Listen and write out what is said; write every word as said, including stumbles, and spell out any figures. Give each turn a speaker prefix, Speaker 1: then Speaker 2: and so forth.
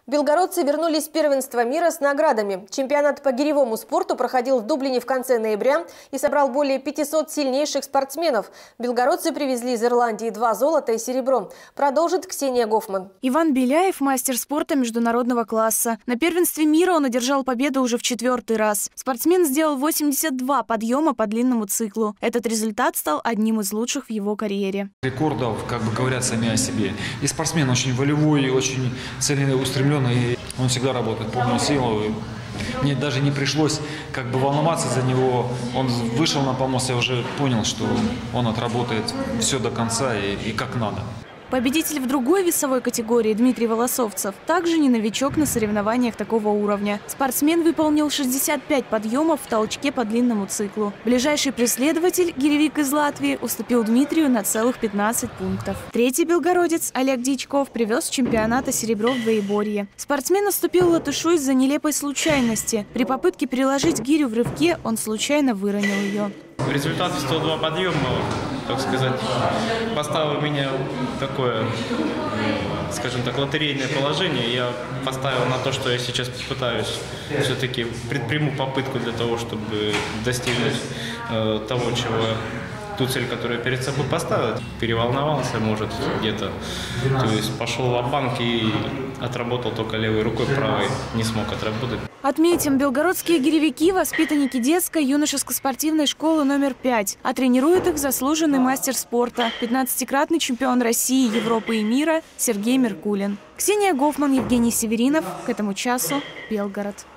Speaker 1: Белгородцы вернулись с первенства мира с наградами. Чемпионат по гиревому спорту проходил в Дублине в конце ноября и собрал более пятисот сильнейших спортсменов. Белгородцы привезли из Ирландии два золота и серебро. Продолжит Ксения Гофман.
Speaker 2: Иван Беляев – мастер спорта международного класса. На первенстве мира он одержал победу уже в четвертый раз. Спортсмен сделал восемьдесят два подъема по длинному циклу. Этот результат стал одним из лучших в его карьере.
Speaker 3: Рекордов, как бы говорят сами о себе. И спортсмен очень волевой, очень целеустремленный. И он всегда работает полную силу. Мне даже не пришлось как бы волноваться за него. Он вышел на помост, я уже понял, что он отработает все до конца и, и как надо.
Speaker 2: Победитель в другой весовой категории Дмитрий Волосовцев также не новичок на соревнованиях такого уровня. Спортсмен выполнил шестьдесят пять подъемов в толчке по длинному циклу. Ближайший преследователь, гиревик из Латвии, уступил Дмитрию на целых пятнадцать пунктов. Третий белгородец Олег Дичков привез с чемпионата серебро в двоеборье. Спортсмен уступил латышу из-за нелепой случайности. При попытке переложить гирю в рывке он случайно выронил ее.
Speaker 4: Результат сто два подъема, так сказать, поставил меня в такое, скажем так, лотерейное положение. Я поставил на то, что я сейчас попытаюсь, все-таки предприму попытку для того, чтобы достигнуть э, того, чего, ту цель, которую я перед собой поставил. Переволновался, может, где-то, то есть пошел ва-банк и отработал только левой рукой, правой не смог отработать.
Speaker 2: Отметим, белгородские гиревики – воспитанники детской юношеско-спортивной школы номер пять. А тренирует их заслуженный мастер спорта, пятнадцатикратный чемпион России, Европы и мира Сергей Меркулин. Ксения Гофман, Евгений Северинов. К этому часу Белгород.